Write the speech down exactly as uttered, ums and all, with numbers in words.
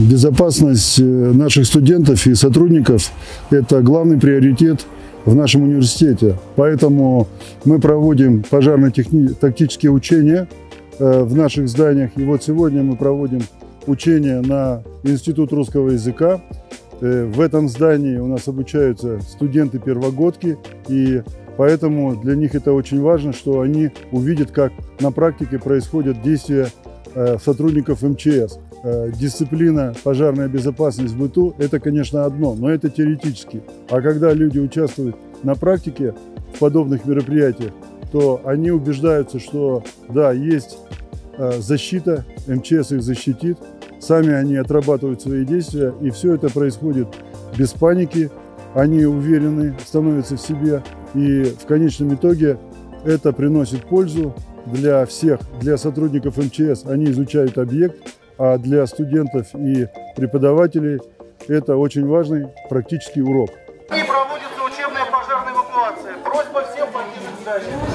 Безопасность наших студентов и сотрудников – это главный приоритет в нашем университете. Поэтому мы проводим пожарно-тактические учения в наших зданиях. И вот сегодня мы проводим учения на Институт русского языка. В этом здании у нас обучаются студенты-первогодки, и поэтому для них это очень важно, что они увидят, как на практике происходят действия сотрудников эм че эс. Дисциплина, пожарная безопасность в быту – это, конечно, одно, но это теоретически. А когда люди участвуют на практике в подобных мероприятиях, то они убеждаются, что да, есть защита, эм че эс их защитит, сами они отрабатывают свои действия, и все это происходит без паники, они уверены, становятся в себе, и в конечном итоге это приносит пользу для всех, для сотрудников эм че эс, они изучают объект, а для студентов и преподавателей это очень важный практический урок. И проводится учебная пожарная эвакуация. Просьба всем покинуть здание.